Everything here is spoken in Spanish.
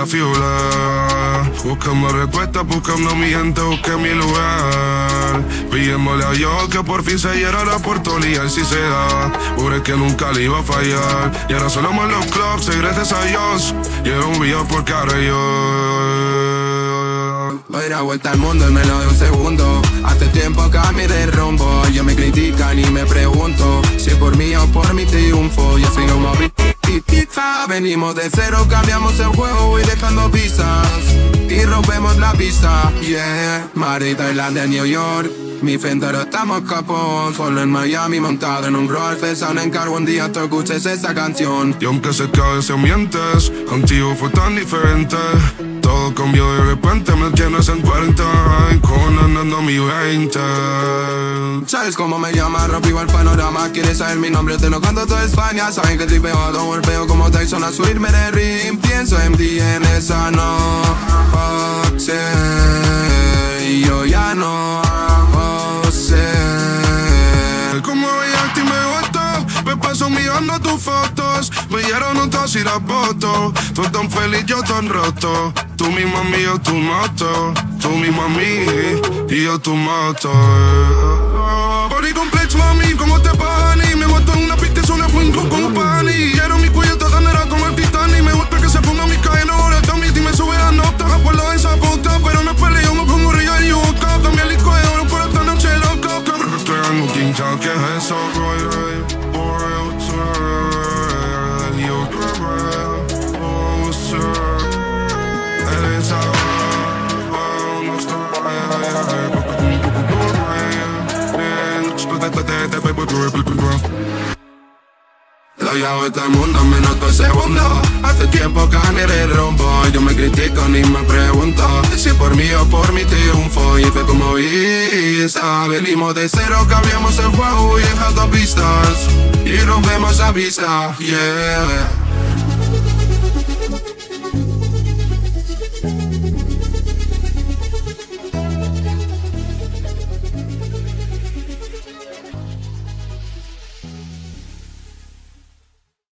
la figura. Buscando respuestas, buscando mi gente, busqué mi lugar. Pidiéndole a Dios que por fin se diera la oportunidad y si se da, juré que nunca le iba a fallar. Y ahora sonamos los clocks, y gracias a Dios llevo un video por cada yo. Doy la vuelta al mundo en menos de un segundo. Hace tiempo cambié de rumbo. Ellos me critican y me pregunto si por mí o por mi triunfo. Yo soy como pizza. Venimos de cero, cambiamos el juego y dejando pistas. Y rompemos la pista, yeah. Madrid, Tailandia, New York. Mi frente ahora estamos capón. Solo en Miami montado en un Rolls Royce. Aún encargo un día tú escuches esta canción. Y aunque sé que a veces mientes, contigo fue tan diferente. Todo cambió de repente, me tienes en 40 con andando mi 20. ¿Sabes cómo me llama? Rompió el panorama. ¿Quieres saber mi nombre? Te lo canto toda España. Saben que tripeo, todo golpeo como Tyson a subirme de ring. Pienso en ti en esa noche. Y yo ya no sé. Como veías y me gustó. Me paso mirando tus fotos. Me dieron notas y las votos. Tú tan feliz, yo tan roto. Tú mi mami, yo tu moto. Tú mi mami y yo tu moto. Body complex, mami, como te pani. Me mato en una pista, es una punto con pani. Quiero mi cuello tan era como el Titanic. Me gusta que se ponga mi cadena, ahora también. Y me sube la nota, por lo de esa puta. Pero no peleo, me pongo río y yuca. También el disco de oro por esta noche loca. Estoy en un quincha, ¿qué es eso? Doy la vuelta al mundo en menos de un segundo. Hace tiempo cambié de rumbo. Yo me critico ni me pregunto si por mí o por mi triunfo. Y fue como vista. Venimos de cero, cambiamos el juego y dejando pistas. Y rompemos la pista, yeah.